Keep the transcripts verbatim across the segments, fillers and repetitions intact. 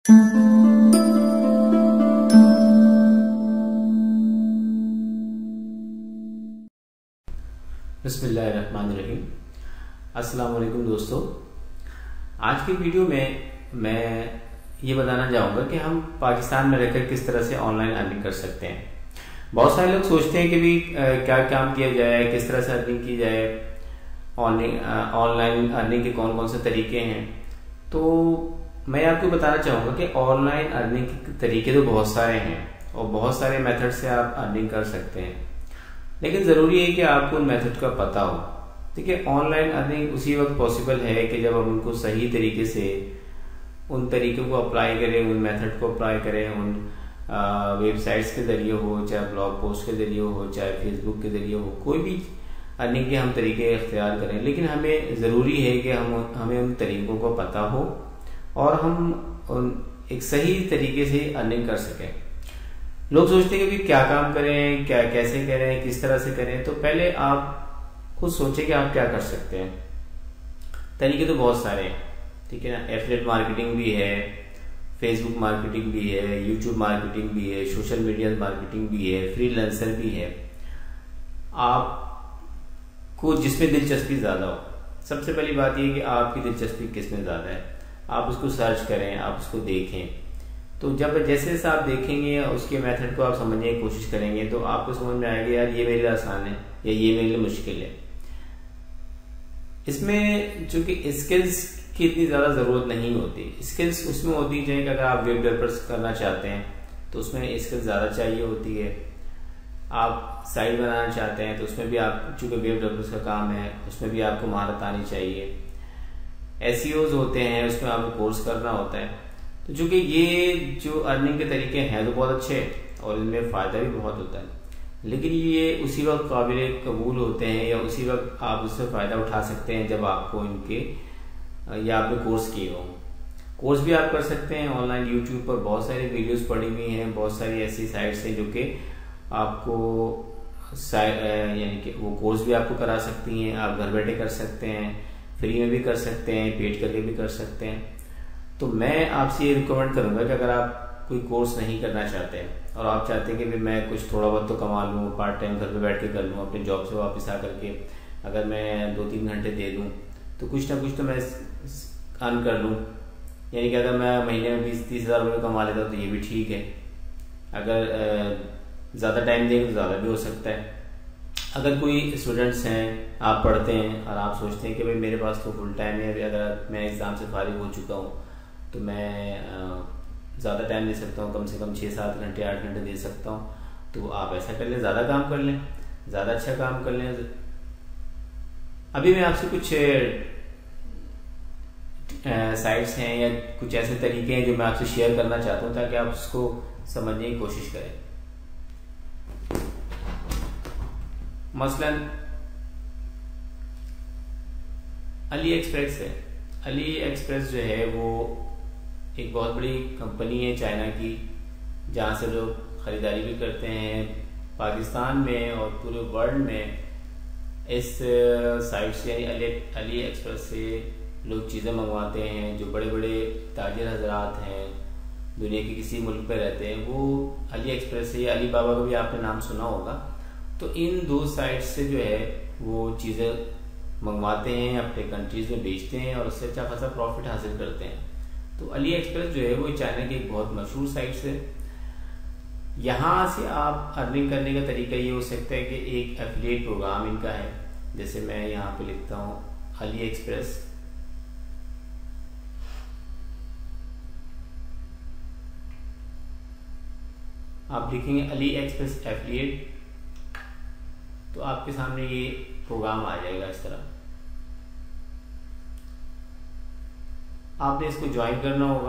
बिस्मिल्लाहिर्रहमानिर्रहीम। अस्सलाम वालेकुम दोस्तों, आज की वीडियो में मैं ये बताना चाहूँगा कि हम पाकिस्तान में रहकर किस तरह से ऑनलाइन अर्निंग कर सकते हैं। बहुत सारे लोग सोचते हैं कि भी क्या काम किया जाए, किस तरह से अर्निंग की जाए, ऑनलाइन अर्निंग के कौन कौन से तरीके हैं। तो मैं आपको बताना चाहूँगा कि ऑनलाइन अर्निंग के तरीके तो बहुत सारे हैं और बहुत सारे मेथड से आप अर्निंग कर सकते हैं, लेकिन ज़रूरी है कि आपको उन मेथड का पता हो। देखिए, ऑनलाइन अर्निंग उसी वक्त पॉसिबल है कि जब हम उनको सही तरीके से उन तरीकों को अप्लाई करें, उन मेथड को अप्लाई करें, उन वेबसाइट्स के ज़रिए हो, चाहे ब्लॉग पोस्ट के ज़रिए हो, चाहे फेसबुक के ज़रिए हो, कोई भी अर्निंग के हम तरीके इख्तियार करें। लेकिन हमें ज़रूरी है कि हम हमें उन तरीकों को पता हो और हम उन एक सही तरीके से अर्निंग कर सकें। लोग सोचते हैं कि क्या काम करें, क्या कैसे करें, किस तरह से करें। तो पहले आप खुद सोचें कि आप क्या कर सकते हैं। तरीके तो बहुत सारे हैं, ठीक है ना। एफिलिएट मार्केटिंग भी है, फेसबुक मार्केटिंग भी है, यूट्यूब मार्केटिंग भी है, सोशल मीडिया मार्केटिंग भी है, फ्रीलांसर भी है। आपको जिसमें दिलचस्पी ज़्यादा हो, सबसे पहली बात यह कि आपकी दिलचस्पी किस में ज़्यादा है, आप उसको सर्च करें, आप उसको देखें। तो जब जैसे जैसे आप देखेंगे, उसके मेथड को आप समझने की कोशिश करेंगे, तो आपको समझ में आएगा यार ये मेरे लिए आसान है या ये मेरे लिए मुश्किल है। इसमें चूंकि स्किल्स की इतनी ज़्यादा ज़रूरत नहीं होती। स्किल्स उसमें होती है कि अगर आप वेब डेवलपर्स करना चाहते हैं तो उसमें स्किल्स ज़्यादा चाहिए होती है। आप साइट बनाना चाहते हैं तो उसमें भी आप, चूँकि वेब डेवलपर्स का काम है, उसमें भी आपको महारत आनी चाहिए। एसईओज होते हैं, उसमें आपको कोर्स करना होता है। तो चूँकि ये जो अर्निंग के तरीके हैं तो बहुत अच्छे हैं और इनमें फ़ायदा भी बहुत होता है, लेकिन ये उसी वक्त काबिल कबूल होते हैं या उसी वक्त आप उससे फ़ायदा उठा सकते हैं जब आपको इनके या आपने कोर्स किए हों। कोर्स भी आप कर सकते हैं ऑनलाइन। यूट्यूब पर बहुत सारी वीडियोस पड़ी हुई हैं, बहुत सारी ऐसी साइट्स हैं जो कि आपको यानी कि वो कोर्स भी आपको करा सकती हैं। आप घर बैठे कर सकते हैं, फ्री में भी कर सकते हैं, पेड करके भी कर सकते हैं। तो मैं आपसे ये रिकमेंड करूँगा कि अगर आप कोई कोर्स नहीं करना चाहते हैं और आप चाहते हैं कि मैं कुछ थोड़ा बहुत तो कमा लूँ, पार्ट टाइम घर पे बैठ के कर लूँ, अपने जॉब से वापस आ करके अगर मैं दो तीन घंटे दे दूँ तो कुछ ना कुछ तो मैं अर्न कर लूँ। यानी कि अगर मैं महीने में बीस तीस हज़ार रुपये कमा लेता हूँ तो ये भी ठीक है। अगर ज़्यादा टाइम देंगे तो ज़्यादा भी हो सकता है। अगर कोई स्टूडेंट्स हैं, आप पढ़ते हैं और आप सोचते हैं कि भाई मेरे पास तो फुल टाइम है, अगर मैं एग्ज़ाम से फारिग हो चुका हूँ तो मैं ज़्यादा टाइम दे सकता हूँ, कम से कम छः सात घंटे आठ घंटे दे सकता हूँ, तो आप ऐसा कर लें, ज़्यादा काम कर लें, ज़्यादा अच्छा काम कर लें। अभी मैं आपसे कुछ साइट्स हैं या कुछ ऐसे तरीके हैं जो मैं आपसे शेयर करना चाहता हूँ ताकि आप उसको समझने की कोशिश करें। मसलन अली एक्सप्रेस है। अली एक्सप्रेस जो है वो एक बहुत बड़ी कंपनी है चाइना की, जहाँ से लोग ख़रीदारी भी करते हैं। पाकिस्तान में और पूरे वर्ल्ड में इस साइट से यानी अली अली एक्सप्रेस से लोग चीज़ें मंगवाते हैं। जो बड़े बड़े ताजिर हजरात हैं, दुनिया के किसी मुल्क पे रहते हैं, वो अली एक्सप्रेस से, अली बाबा को भी आपने नाम सुना होगा। तो इन दो साइट से जो है वो चीज़ें मंगवाते हैं, अपने कंट्रीज़ में बेचते हैं और उससे अच्छा खासा प्रॉफिट हासिल करते हैं। तो अली एक्सप्रेस जो है वो चाइना की एक बहुत मशहूर साइट है। यहाँ से आप अर्निंग करने का तरीका ये हो सकता है कि एक एफिलिएट प्रोग्राम इनका है। जैसे मैं यहाँ पे लिखता हूँ अली एक्सप्रेस, आप लिखेंगे अली एक्सप्रेस एफिलिएट, तो आपके सामने ये प्रोग्राम आ जाएगा इस तरह। आपने इसको ज्वाइन करना होगा।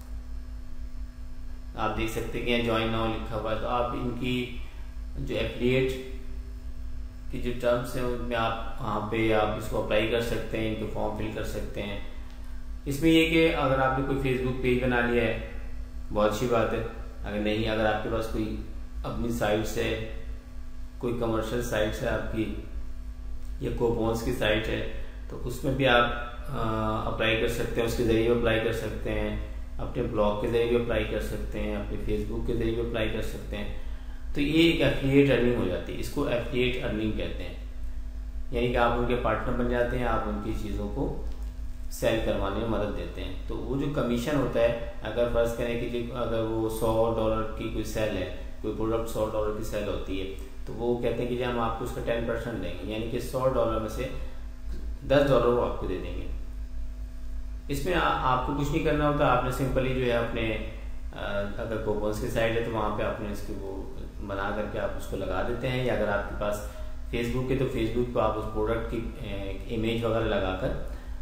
आप देख सकते हैं कि यहाँ ज्वाइन नाउ लिखा हुआ है। तो आप इनकी जो एफिलिएट की जो टर्म्स हैं उनमें आप वहाँ पे आप इसको अप्लाई कर सकते हैं, इनके फॉर्म फिल कर सकते हैं। इसमें ये कि अगर आपने कोई फेसबुक पेज बना लिया है, बहुत अच्छी बात है। अगर नहीं, अगर आपके पास कोई अपनी साइट्स है, कोई कमर्शियल साइट्स है आपकी या कूपन्स की साइट है, तो उसमें भी आप अप्लाई कर सकते हैं, उसके ज़रिए अप्लाई कर सकते हैं। अपने ब्लॉग के ज़रिए भी अप्लाई कर सकते हैं, अपने फेसबुक के ज़रिए भी अप्लाई कर सकते हैं। तो ये एक एफिलिएट अर्निंग हो जाती है, इसको एफिलिएट अर्निंग कहते हैं। यानी कि आप उनके पार्टनर बन जाते हैं, आप उनकी चीज़ों को सेल करवाने में मदद देते हैं। तो वो जो कमीशन होता है, अगर फर्ज करें कि जो अगर वो सौ डॉलर की कोई सेल है, कोई प्रोडक्ट सौ डॉलर की सेल होती है, तो वो कहते हैं कि जो हम आपको उसका टेन परसेंट देंगे, यानी कि सौ डॉलर में से दस डॉलर वो आपको दे देंगे। इसमें आ, आपको कुछ नहीं करना होता, आपने सिंपली जो है अपने आ, अगर कूपन्स की साइड है तो वहाँ पे आपने इसके वो बना करके आप उसको लगा देते हैं, या अगर आपके पास फेसबुक है तो फेसबुक पर आप उस प्रोडक्ट की इमेज वगैरह लगाकर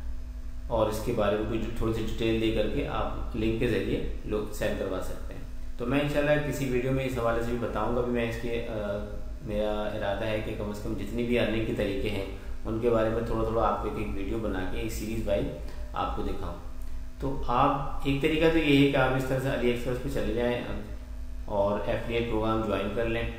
और इसके बारे में कुछ थोड़ी सी डिटेल दे करके आप लिंक के ज़रिए लोग सेल करवा सकते हैं। तो मैं इंशाल्लाह किसी वीडियो में इस हवाले से भी बताऊंगा। भी मैं इसके आ, मेरा इरादा है कि कम से कम जितनी भी अर्निंग के तरीके हैं उनके बारे में थोड़ा थोड़ा आपको एक एक वीडियो बना के एक सीरीज़ वाइज आपको दिखाऊं। तो आप एक तरीका तो ये है कि आप इस तरह से अली एक्सप्रेस पे चले जाएँ और एफिलिएट प्रोग्राम ज्वाइन कर लें।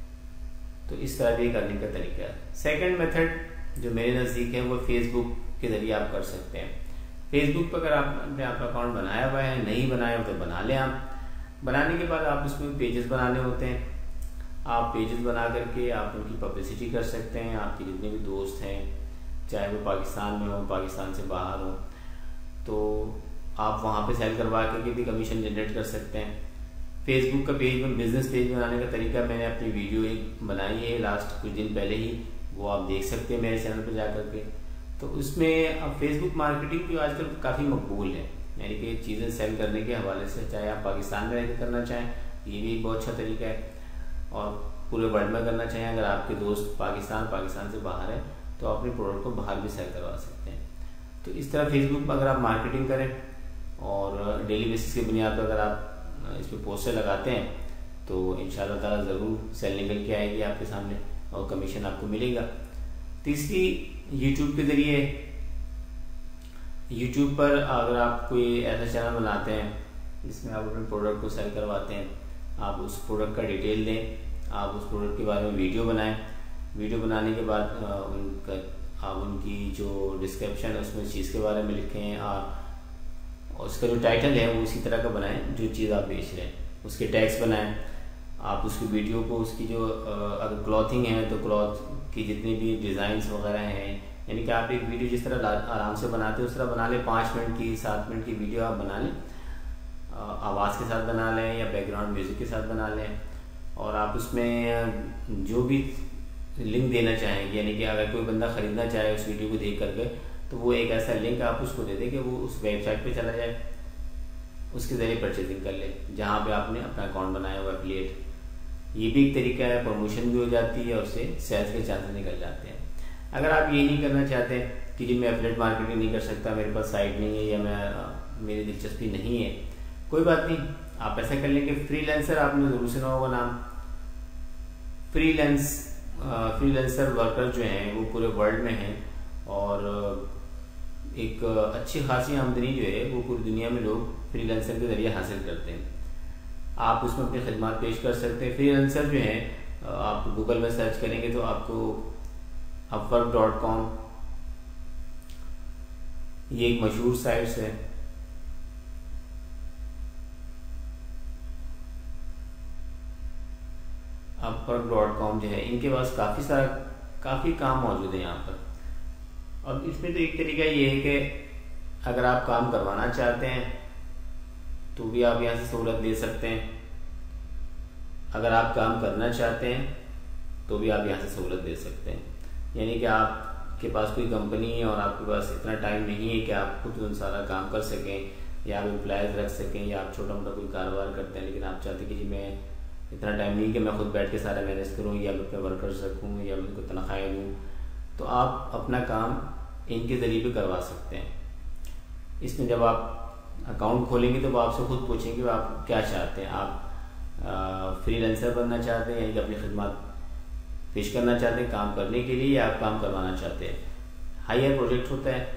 तो इस तरह भी करने का तरीका है। सेकंड मेथड जो मेरे नज़दीक है वो फेसबुक के ज़रिए आप कर सकते हैं। फेसबुक पर अगर आपने आपका अकाउंट बनाया हुआ है, नहीं बनाया हो तो बना लें आप। बनाने के बाद आप उसमें पेजेस बनाने होते हैं। आप पेजेस बना करके आप उनकी पब्लिसिटी कर सकते हैं। आपके जितने भी दोस्त हैं, चाहे वो पाकिस्तान में हो, पाकिस्तान से बाहर हो, तो आप वहाँ पे सेल करवा करके भी कमीशन जनरेट कर सकते हैं। फेसबुक का पेज में बिजनेस पेज बनाने का तरीका मैंने अपनी वीडियो एक बनाई है लास्ट कुछ दिन पहले ही, वो आप देख सकते हैं मेरे चैनल पर जा करके। तो उसमें अब फेसबुक मार्केटिंग जो आजकल काफ़ी मकबूल है, यानी कि चीज़ें सेल करने के हवाले से, चाहे आप पाकिस्तान में रहकर करना चाहें ये भी एक बहुत अच्छा तरीका है, और पूरे वर्ल्ड में करना चाहें अगर आपके दोस्त पाकिस्तान पाकिस्तान से बाहर है तो अपने प्रोडक्ट को बाहर भी सेल करवा सकते हैं। तो इस तरह फेसबुक पर अगर आप मार्केटिंग करें और डेली बेसिस की बुनियाद पर अगर आप इस पर पोस्टर लगाते हैं तो इंशाल्लाह ताला ज़रूर सेल निकल के आएगी आपके सामने और कमीशन आपको मिलेगा। तीसरी, यूट्यूब के ज़रिए, यूट्यूब पर अगर आप कोई ऐसा चैनल बनाते हैं जिसमें आप अपने प्रोडक्ट को सेल करवाते हैं, आप उस प्रोडक्ट का डिटेल दें, आप उस प्रोडक्ट के बारे में वीडियो बनाएं। वीडियो बनाने के बाद उनका आप उनकी जो डिस्क्रिप्शन है उसमें चीज़ के बारे में लिखें, और उसका जो टाइटल है वो उसी तरह का बनाएं जो चीज़ आप बेच रहे हैं, उसके टैग्स बनाएं। आप उसकी वीडियो को, उसकी जो अगर क्लॉथिंग है तो क्लॉथ की जितनी भी डिज़ाइंस वगैरह हैं, यानी कि आप एक वीडियो जिस तरह आराम से बनाते हैं उस तरह बना लें। पाँच मिनट की, सात मिनट की वीडियो आप बना लें, आवाज़ के साथ बना लें या बैकग्राउंड म्यूज़िक के साथ बना लें, और आप उसमें जो भी लिंक देना चाहेंगे, यानी कि अगर कोई बंदा ख़रीदना चाहे उस वीडियो को देख करके तो वो एक ऐसा लिंक आप उसको दे दें कि वो उस वेबसाइट पे चला जाए, उसके ज़रिए परचेजिंग कर ले जहाँ पे आपने अपना अकाउंट बनाया हुआ एफिलिएट। ये भी एक तरीका है, प्रमोशन भी हो जाती है और उससे सेल्स के चांसेस निकल जाते हैं। अगर आप ये नहीं करना चाहते कि जी मैं एफिलिएट मार्केटिंग नहीं कर सकता, मेरे पास साइट नहीं है या मैं मेरी दिलचस्पी नहीं है, कोई बात नहीं, आप ऐसा कर लेंगे। फ्रीलांसर आपने ज़रूर सुना होगा नाम। फ्रीलांस फ्रीलांसर वर्कर जो हैं वो पूरे वर्ल्ड में हैं और एक अच्छी खासी आमदनी जो है वो पूरी दुनिया में लोग फ्रीलांसर के ज़रिए हासिल करते हैं। आप उसमें अपनी खदमात पेश कर सकते हैं। फ्रीलांसर जो हैं आप गूगल में सर्च करेंगे तो आपको अपवर्क डॉट कॉम, ये एक मशहूर साइट्स है। अपवर्क डॉट कॉम जो है, इनके पास काफ़ी सारा काफ़ी काम मौजूद है यहाँ पर। अब इसमें तो एक तरीका ये है कि अगर आप काम करवाना चाहते हैं तो भी आप यहाँ से सहूलत ले सकते हैं, अगर आप काम करना चाहते हैं तो भी आप यहाँ से सहूलत दे सकते हैं। यानी कि आपके पास कोई कंपनी है और आपके पास इतना टाइम नहीं है कि आप खुद उन सारा काम कर सकें, या आप एम्प्लॉयज़ रख सकें, या आप छोटा मोटा कोई कारोबार करते हैं लेकिन आप चाहते कि जी मैं इतना टाइम नहीं कि मैं खुद बैठ के सारा मैनेज करूँ या मैं अपने वर्कर्स रखूँ या मैं उनको तनख्वाहें दूँ, तो आप अपना काम इनके ज़रिए भी करवा सकते हैं। इसमें जब आप अकाउंट खोलेंगे तो वो आपसे खुद पूछेंगे आप क्या चाहते हैं, आप फ्रीलांसर बनना चाहते हैं यानी कि अपनी खिदमत पेश करना चाहते हैं काम करने के लिए, या आप काम करवाना चाहते हैं। हायर प्रोजेक्ट होता है।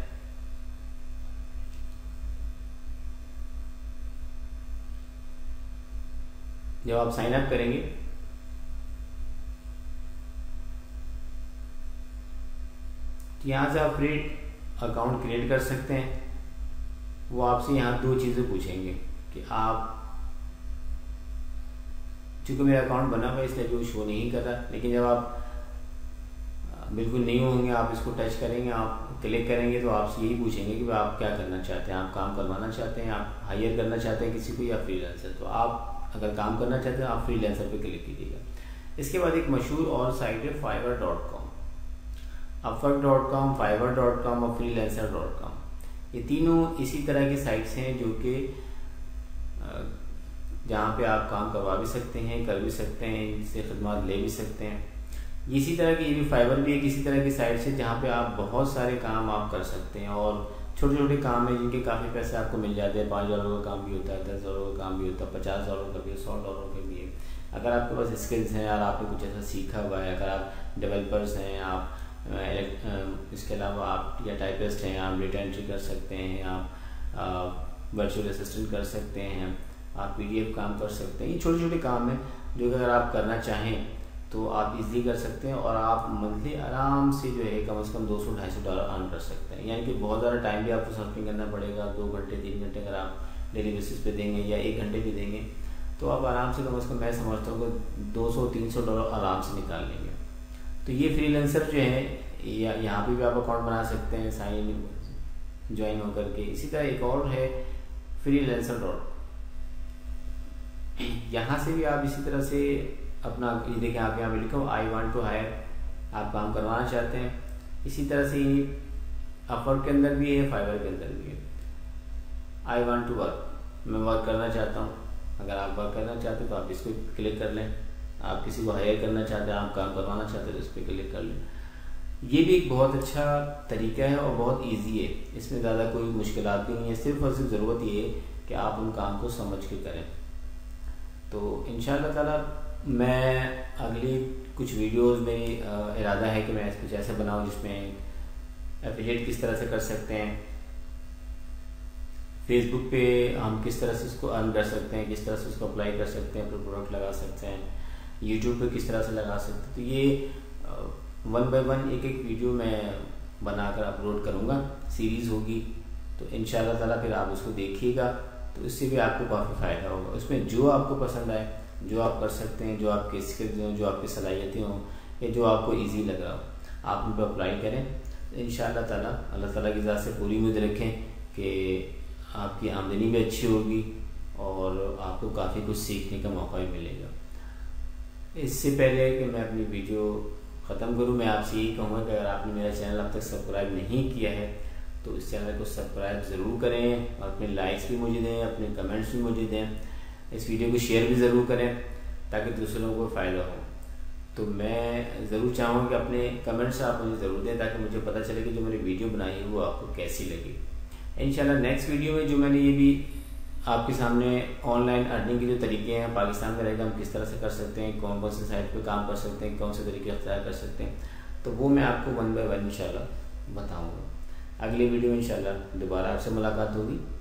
जब आप साइन अप करेंगे तो यहाँ से आप फ्री अकाउंट क्रिएट कर सकते हैं। वो आपसे यहाँ दो चीज़ें पूछेंगे, कि आप, चूँकि मेरा अकाउंट बना हुआ है इसलिए जो शो नहीं कर रहा, लेकिन जब आप बिल्कुल नहीं होंगे, आप इसको टच करेंगे, आप क्लिक करेंगे तो आपसे यही पूछेंगे कि आप क्या करना चाहते हैं, आप काम करवाना चाहते हैं, आप हायर करना चाहते हैं किसी को या फ्रीलांसर। तो आप अगर काम करना चाहते हैं आप फ्रीलांसर पे क्लिक कीजिएगा। इसके बाद एक मशहूर और साइट है Fiverr dot com, Upwork dot com, Fiverr dot com और फ्रीलांसर डॉट कॉम। ये तीनों इसी तरह की साइट्स हैं जो कि जहाँ पे आप काम करवा भी सकते हैं, कर भी सकते हैं, इनसे खदमात ले भी सकते हैं। इसी तरह की ये भी फाइवर भी एक इसी तरह की साइट है जहाँ पे आप बहुत सारे काम आप कर सकते हैं और छोटे छोटे काम हैं जिनके काफ़ी पैसे आपको मिल जाते हैं। पाँच डॉलर का काम भी होता है, दस डॉलर का काम भी होता है, पचास डॉलर का भी है, सौ डॉलर का भी है। अगर आपके पास स्किल्स हैं और आपने कुछ ऐसा सीखा हुआ है, अगर आप डेवलपर्स हैं, आप इसके अलावा आप या टाइपिस्ट हैं, आप डेटा एंट्री कर सकते हैं, आप वर्चुअल असिस्टेंट कर सकते हैं, आप पीडीएफ काम कर सकते हैं। ये छोटे छोटे काम हैं जो अगर आप करना चाहें तो आप इजीली कर सकते हैं और आप मंथली आराम से जो है कम से कम दो सौ ढाई सौ डॉलर अर्न कर सकते हैं। यानी कि बहुत ज़्यादा टाइम भी आपको सर्फिंग करना पड़ेगा, दो घंटे तीन घंटे अगर आप डेली बेसिस पे देंगे या एक घंटे भी देंगे तो आप आराम से कम से कम मैं समझता हूँ कि दो सौ तीन सौ डॉलर आराम से निकाल लेंगे। तो ये फ्रीलांसर जो है या यहाँ पे भी आप अकाउंट बना सकते हैं साइन इन ज्वाइन होकर के। इसी तरह एक और है फ्रीलांसर डॉट, यहाँ से भी आप इसी तरह से अपना, ये देखें आप यहाँ पे लिखा हो आई वांट टू हायर, आप काम करवाना चाहते हैं। इसी तरह से अपवर्क के अंदर भी है, फाइवर के अंदर भी है। आई वांट टू वर्क, मैं वर्क करना चाहता हूँ। अगर आप वर्क करना चाहते हैं तो आप इसको क्लिक कर लें। आप किसी को हायर करना चाहते हैं, आप काम करवाना चाहते हैं तो इस पर क्लिक कर लें। ये भी एक बहुत अच्छा तरीका है और बहुत ईजी है, इसमें ज़्यादा कोई मुश्किलात भी नहीं है। सिर्फ और सिर्फ ज़रूरत ये है कि आप उन काम को समझ के करें। तो इंशाअल्लाह ताला मैं अगली कुछ वीडियोस में इरादा है कि मैं कुछ ऐसे बनाऊं जिसमें एफिलिएट किस तरह से कर सकते हैं, फेसबुक पे हम किस तरह से उसको अर्न कर सकते हैं, किस तरह से उसको अप्लाई कर सकते हैं, अपने प्रोडक्ट लगा सकते हैं, यूट्यूब पे किस तरह से लगा सकते हैं। तो ये वन बाय वन एक एक वीडियो मैं बनाकर अपलोड करूँगा, सीरीज़ होगी। तो इंशाअल्लाह ताला फिर आप उसको देखिएगा तो इससे भी आपको काफ़ी फ़ायदा होगा। उसमें जो आपको पसंद आए, जो आप कर सकते हैं, जो आपके स्किल्स हों, जो आपकी सलाहियतें हों या जो आपको इजी लग रहा हो, आप उन पर अप्लाई करें। इंशाअल्लाह ताला अल्लाह ताला की ज़ात से पूरी उम्मीद रखें कि आपकी आमदनी भी अच्छी होगी और आपको काफ़ी कुछ सीखने का मौका भी मिलेगा। इससे पहले कि मैं अपनी वीडियो ख़त्म करूँ, मैं आपसे यही कहूँगा कि अगर आपने मेरा चैनल अब तक सब्सक्राइब नहीं किया है तो इस चैनल को सब्सक्राइब ज़रूर करें और अपने लाइक्स भी मुझे दें, अपने कमेंट्स भी मुझे दें। इस वीडियो को शेयर भी ज़रूर करें ताकि दूसरे लोगों को फ़ायदा हो। तो मैं ज़रूर चाहूँगा कि अपने कमेंट्स आप मुझे ज़रूर दें ताकि मुझे पता चले कि जो मैंने वीडियो बनाई है वो आपको कैसी लगी। इंशाल्लाह नेक्स्ट वीडियो में जो मैंने ये भी आपके सामने ऑनलाइन अर्निंग के जो तरीके हैं पाकिस्तान में रहेगा, हम किस तरह से कर सकते हैं, कौन कौन से साइट पे काम कर सकते हैं, कौन से तरीके अख्तियार कर सकते हैं, तो वो मैं आपको वन बाय वन इंशाल्लाह बताऊँगा। अगली वीडियो में इंशाल्लाह दोबारा आपसे मुलाकात होगी।